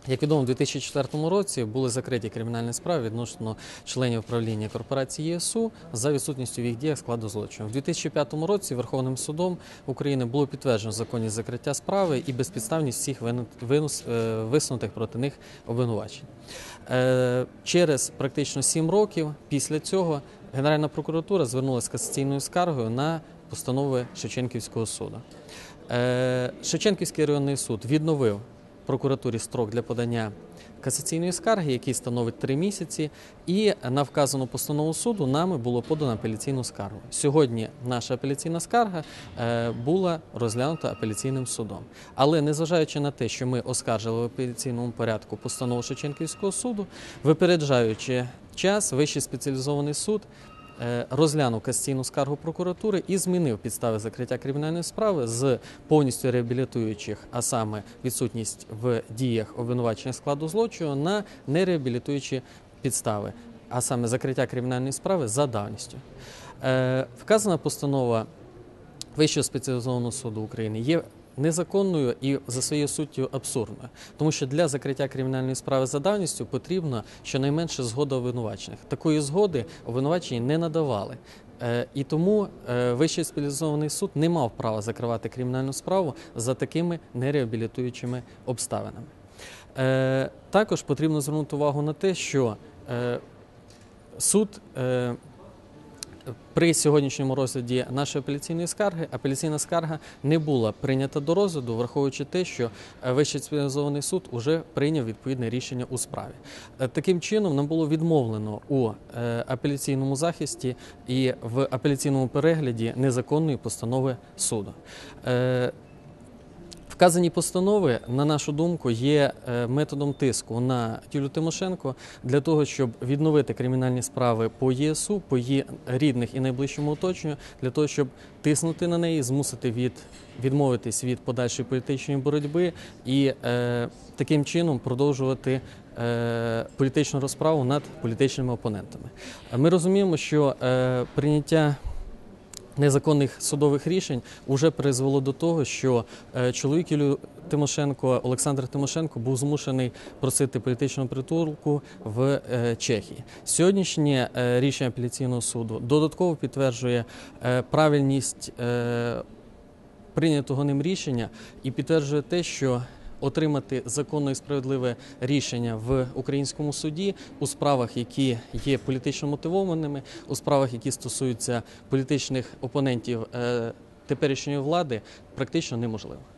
Як відомо, у 2004 році були закриті кримінальні справи відносно членів правління корпорації ЄСУ за відсутністю в їх діях складу злочину. У 2005 році Верховним судом України було підтверджено законність закриття справи і безпідставність всіх висунутих проти них обвинувачень. Через практично 7 років після цього Генеральна прокуратура звернулася з касаційною скаргою на постанови Шевченківського суду. Шевченківський районний суд відновив прокуратурі строк для подання касаційної скарги, який становить 3 місяці, і на вказану постанову суду нами було подано апеляційну скаргу. Сьогодні наша апеляційна скарга була розглянута апеляційним судом. Але незважаючи на те, що ми оскаржили в апеляційному порядку постанову Шевченківського суду, випереджаючи час, Вищий спеціалізований суд розглянув касаційну скаргу прокуратури і змінив підстави закриття кримінальної справи з повністю реабілітуючих, а саме відсутність в діях обвинувачення складу злочину, на нереабілітуючі підстави, а саме закриття кримінальної справи за давністю. Вказана постанова Вищого спеціалізованого суду України є незаконною і за своєю суттю абсурдною, тому що для закриття кримінальної справи за давністю потрібна щонайменше згода обвинувачених. Такої згоди обвинувачені не надавали. І тому Вищий спеціалізований суд не мав права закривати кримінальну справу за такими нереабілітуючими обставинами. Також потрібно звернути увагу на те, що суд при сьогоднішньому розгляді нашої апеляційної скарги, апеляційна скарга не була прийнята до розгляду, враховуючи те, що Вищий спеціалізований суд уже прийняв відповідне рішення у справі. Таким чином, нам було відмовлено у апеляційному захисті і в апеляційному перегляді незаконної постанови суду. Вказані постанови, на нашу думку, є методом тиску на Юлію Тимошенко для того, щоб відновити кримінальні справи по ЄСУ, по її рідних і найближчому оточенню, для того, щоб тиснути на неї, змусити відмовитись від подальшої політичної боротьби і таким чином продовжувати політичну розправу над політичними опонентами. Ми розуміємо, що прийняття незаконних судових рішень вже призвело до того, що чоловік Юлії Тимошенко, Олександр Тимошенко, був змушений просити політичного притулку в Чехії. Сьогоднішнє рішення апеляційного суду додатково підтверджує правильність прийнятого ним рішення і підтверджує те, що отримати законне і справедливе рішення в українському суді у справах, які є політично мотивованими, у справах, які стосуються політичних опонентів теперішньої влади, практично неможливо.